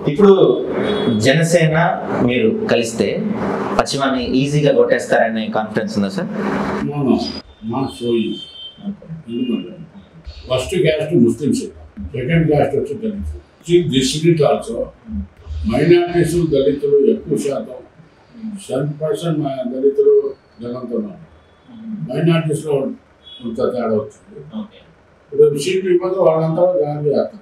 ఇప్పుడు జనసేన మీరు కలిస్తే పశ్చిమాన్ని ఈజీగా కొట్టేస్తారనే కాన్ఫిడెన్స్ ఉందా sir? First caste Muslims, second caste వచ్చి దళితులు. డిస్ట్రిక్ట్ ఆల్సో మైనారిటీస్ దళితులు ఎక్కువ శాతం 7% దళితులు జనంతో ఉన్నారు. మైనారిటీస్లో కొంత తేడా వచ్చింది. ఇప్పుడు సీట్లు ఇవ్వదు, వాళ్ళంతా జాయిన్ చేస్తారు.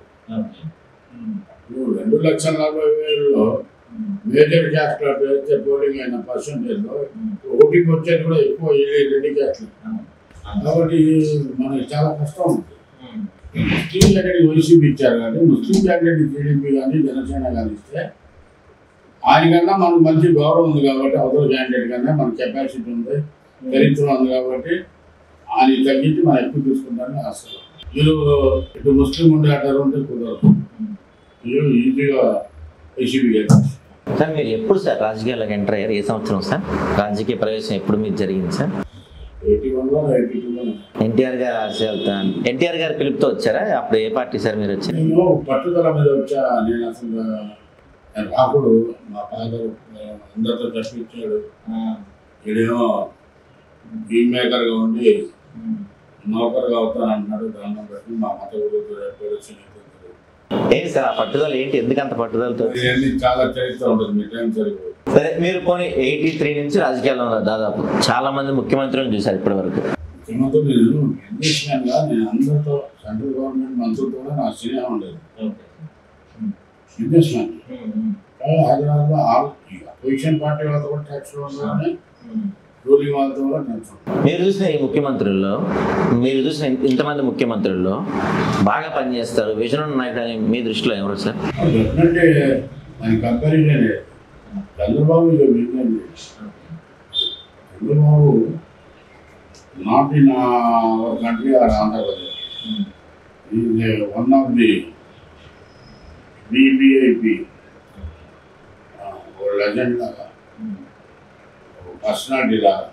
2,40,000లో మేజర్ క్యాస్ట్ వేస్తే పోలింగ్ అయిన పర్సంటేజ్లో ఓటింగ్ వచ్చేది కూడా ఎక్కువ రెండు క్యాస్ట్లు. కాబట్టి మనకి చాలా కష్టం ఉంది. ముస్లిం క్యాండిడేట్ వైసీపీ ఇచ్చారు కానీ ముస్లిం క్యాండిడేట్ టీడీపీ కానీ జనసేన కానీ ఇస్తే ఆయనకన్నా మనకు మంచి గౌరవం ఉంది కాబట్టి అవతల క్యాండిడేట్ కన్నా మన కెపాసిటీ ఉంది, చరిత్ర ఉంది కాబట్టి ఆయన తగ్గించి మనం ఎక్కువ తీసుకుంటారని ఆశలు. మీరు ఇటు ముస్లిం ఉండే అంటారు ఉంటే కుదరదు. మీరు ఈజీగా వైసీపీ గెలిచారు. సార్ మీరు ఎప్పుడు సార్ రాజకీయాలకు ఎంటర్ అయ్యారు? ఏ సంవత్సరం సార్ రాజకీయ ప్రవేశం ఎప్పుడు మీకు జరిగింది సార్? 81లో 82లో. ఎన్టీఆర్ గారు పిలుపుతో వచ్చారా? అప్పుడు ఏ పార్టీ సార్ మీరు వచ్చారు? నేను పట్టుదల మీద వచ్చా. నేను అసలు రాకుడు మా ఫాదర్ అందరితో తప్పించాడు. వీడేమో టీమ్ మేకర్గా ఉండి నౌకర్గా అవుతాను అంటున్నాడు. దాన్ని బట్టి మా మత ఏంటి సార్ ఆ పట్టుదల ఏంటి? ఎందుకంత పట్టుదలతో? చాలా చరిత్ర ఉంటుంది. మీ టైం సరిపోదు. సరే మీరు పోనీ 83 నుంచి రాజకీయాల్లో ఉన్నారు. దాదాపు చాలా మంది ముఖ్యమంత్రులను చూశారు ఇప్పటి వరకు. ముఖ్యమంత్రి నేను ఇండియన్గా నేను అందరితో సెంట్రల్ గవర్నమెంట్ మంత్రులతో నా స్నేహం ఉండేది. బిజినెస్ మ్యాన్ హైదరాబాద్లో అపోజిషన్ పార్టీ వాళ్ళతో కూడా ట్యాక్స్లో ఉన్నారని రూలింగ్ వాళ్ళతో కూడా ట్యాక్స్. మీరు చూసిన ఈ ముఖ్యమంత్రుల్లో, మీరు చూసిన ఇంతమంది ముఖ్యమంత్రుల్లో బాగా పనిచేస్తారు విజన్ ఉన్న నాయకుడు అని మీ దృష్టిలో ఎవరు సార్? డెఫినెట్లీ దాని comparison Chandrababu. Chandrababu not in our country or Andhra Pradesh. Is one of the VVIP legend లాగా, పర్సనాలిటీ లాగా,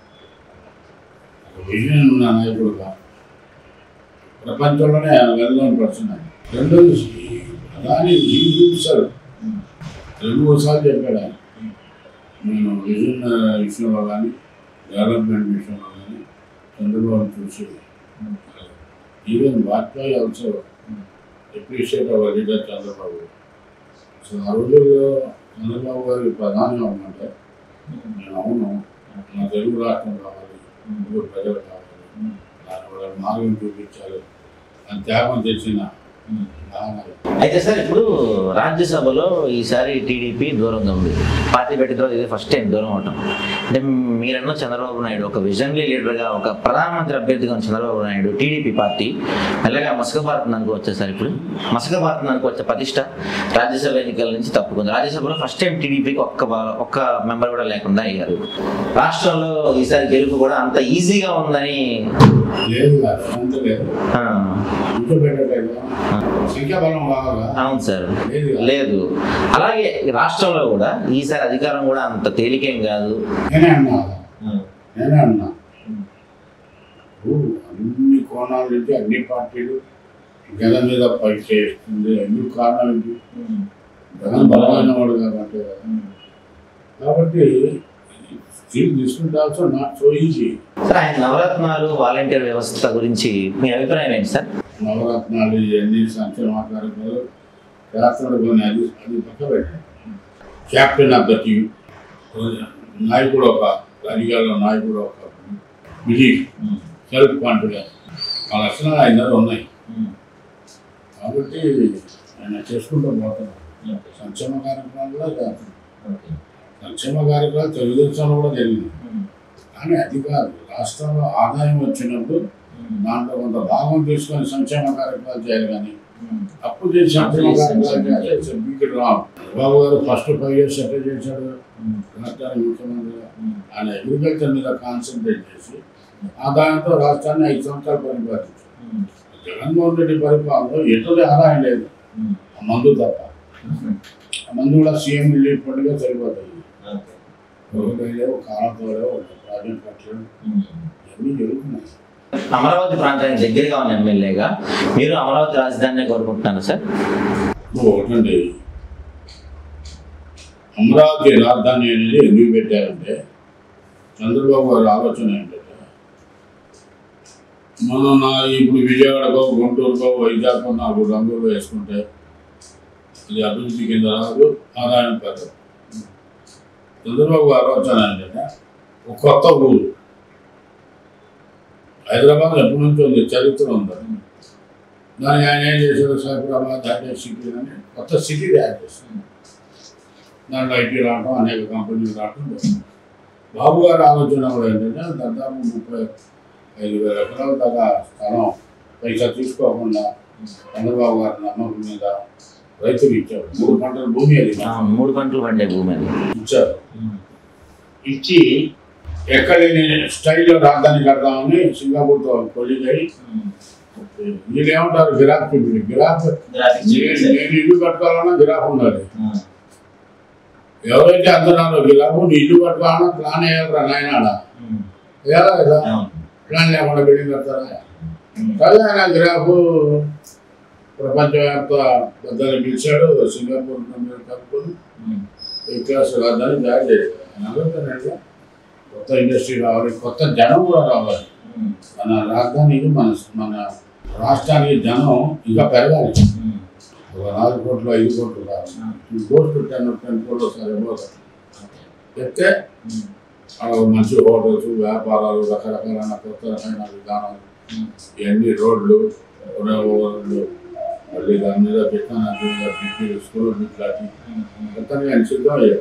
విజన్ ఉన్న నాయకుడుగా ప్రపంచంలోనే వెల్నోన్ పర్సన్. రెండోది ప్రధాని చూపిస్తాడు. 2-3 సార్లు చెప్పాడు ఆయన. నేను విజన్ విషయంలో కానీ డెవలప్మెంట్ విషయంలో కానీ చంద్రబాబు చూసి even Vajpayee also appreciate our leader Chandrababu. So ఆ రోజుల్లో చంద్రబాబు గారి ప్రధాని అవ్వమంటే నేను అవును, నా తెలుగు రాష్ట్రం కావాలి, తెలుగు ప్రజలు కావాలి, దానివల్ల మార్గం చూపించాలి అని త్యాగం తెచ్చిన. అయితే సార్ ఇప్పుడు రాజ్యసభలో ఈసారి టీడీపీ దూరంగా ఉంది. పార్టీ పెట్టిన తర్వాత ఇది ఫస్ట్ టైం దూరం అవటం. అంటే మీరన్న చంద్రబాబు నాయుడు ఒక విజనరీ లీడర్గా, ఒక ప్రధానమంత్రి అభ్యర్థిగా ఉన్న చంద్రబాబు నాయుడు టీడీపీ పార్టీ మెల్లగా మసకబారుతుంది అనుకోవచ్చా సార్? ఇప్పుడు మసకబారుతుంది అనుకోవచ్చా? ప్రతిష్ట రాజ్యసభ ఎన్నికల నుంచి తప్పుకుంది. రాజ్యసభలో ఫస్ట్ టైం టీడీపీకి ఒక్క మెంబర్ కూడా లేకుండా అయ్యారు. రాష్ట్రంలో ఈసారి గెలుపు కూడా అంత ఈజీగా ఉందని అవును సార్, లేదు. అలాగే రాష్ట్రంలో కూడా ఈసారి అధికారం కూడా అంత తేలికేం కాదు. నేనే అన్నా అన్ని కోణాల నుంచి అన్ని పార్టీలు జగన్ మీద పైకి చేస్తుంది. ఎందుకు కారణం ఏంటి? జగన్ బలమైన వాడు కాబట్టి. కాబట్టి తీసుకుంటే also not so easy. Sir ఆయన నవరత్నాలు, వాలంటీర్ వ్యవస్థ గురించి మీ అభిప్రాయం ఏంటి సార్? నవరత్నాలు ఇవన్నీ సంక్షేమ కార్యక్రమాలు చేస్తున్నాడు. కొన్ని అది పక్క పెట్టాడు. క్యాప్టెన్ ఆఫ్ ద టీమ్ నాయకుడు, ఒక రాజకీయాల్లో నాయకుడు, ఒక బిలీఫ్, సెల్ఫ్ కాన్ఫిడెన్స్, ఆ లక్షణాలు ఆయన దగ్గర ఉన్నాయి. కాబట్టి ఆయన చేసుకుంటూ పోతున్నాడు. సంక్షేమ కార్యక్రమాలు కూడా చేస్తున్నాడు. సంక్షేమ కార్యక్రమాలు తెలుగుదేశంలో కూడా జరిగింది. కానీ అది కాదు, రాష్ట్రంలో ఆదాయం వచ్చినప్పుడు దాంట్లో కొంత భాగం తీసుకొని సంక్షేమ కార్యక్రమాలు చేయాలి. కానీ అప్పు చేసి సంక్షేమ కార్యక్రమాలు చేస్తే రావు. బాబు గారు ఫస్ట్ 5 years ఎట్లా చేశాడు రాష్ట్రానికి ముఖ్యమంత్రిగా? ఆయన అగ్రికల్చర్ మీద కాన్సన్ట్రేట్ చేసి ఆదాయంతో రాష్ట్రాన్ని 5 సంవత్సరాలు పరిపాలించారు. జగన్మోహన్ రెడ్డి పరిపాలనలో ఎటువంటి ఆదాయం లేదు, మందు తప్ప. మందు కూడా సీఎం రిలీఫ్ ఫండ్గా సరిపోతాయి. కాలంతో ప్రాజెక్ట్ కట్టడం ఇవన్నీ జరుగుతున్నాయి. అమరావతి ప్రాంతానికి దగ్గరగా ఉన్న ఎమ్మెల్యేగా మీరు అమరావతి రాజధానిని కోరుకుంటున్నాను సార్? ఒకటండి, అమరావతి రాజధాని అనేది ఎందుకు పెట్టారంటే చంద్రబాబు గారి ఆలోచన ఏంటంటే మనం ఇప్పుడు విజయవాడకో గుంటూరుకో వైజాగ్కో 4 రంగులు వేసుకుంటే అది అభివృద్ధి కింద రాదు, ఆదాయం పెద్దది. చంద్రబాబు గారి ఆలోచన ఏంటంటే ఒక కొత్త ఊరు. హైదరాబాద్ ఎప్పటి నుంచి ఉంది, చరిత్ర ఉంది. దాన్ని ఆయన ఏం చేశారు, సైబరాబాద్ హైటెక్ సిటీ అని కొత్త సిటీ తయారు చేస్తుంది. దాంట్లో ఐటీ రావడం, అనేక కంపెనీలు రావడం. బాబు గారి ఆలోచన కూడా ఏంటంటే దాదాపు 35,000 ఎకరాల దాకా స్థలం పైసా తీసుకోకుండా చంద్రబాబు గారి నమ్మకం మీద రైతులు ఇచ్చారు. 3 పంటల భూమి అది 3 పంటలు పండే భూమి అది ఇచ్చారు. ఇచ్చి ఎక్కడ స్టైల్లో రాజధాని కడతామని సింగపూర్తో కొలిగై వీళ్ళు ఏమంటారు, గిరాక్ నేను ఇల్లు కట్టుకోవాలన్నా గిరాక్ ఉండాలి. ఎవరైతే అంటున్నారో గిరాకు నీ ఇల్లు కట్టుకోవాలన్నా ప్లాన్ వేయాలరా నాయన, వేయాలా కదా, ప్లాన్ లేకుండా బిల్డింగ్ కడతారా? కానీ ఆయన గిరాకు ప్రపంచవ్యాప్త పెద్దలు పిలిచాడు, సింగపూర్ కలుపుకొని ఈ క్లాస్ రాజధాని తయారు చేశారు. ఆలోచన కొత్త ఇండస్ట్రీ రావాలి, కొత్త జనం కూడా రావాలి. మన రాజధానికి మన రాష్ట్రానికి జనం ఇంకా పెరగాలి. ఒక 4 కోట్లు 5 కోట్లు కాదు, 2 కోట్లు 10 కోట్లు సరిపోతాయి. చెప్తే మంచి హోటల్స్, వ్యాపారాలు, రకరకాలైన కొత్త రకమైన విధానాలు, ఇవన్నీ రోడ్లు, మళ్ళీ దాని మీద పెట్టిన స్కూల్ ఇట్లాంటి మొత్తాన్ని ఆయన సిద్ధం అయ్యాడు.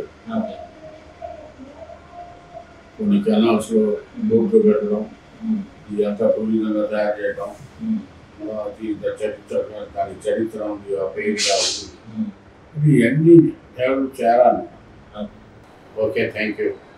కొన్ని కెనాల్స్లో బోట్లు పెట్టడం, ఇదంతా టూరిజంగా తయారు చేయడం, దాని చరిత్ర ఉంది, ఆ పేరు కావాలి, ఇవన్నీ డెవలప్ చేయాలని. Okay, thank you.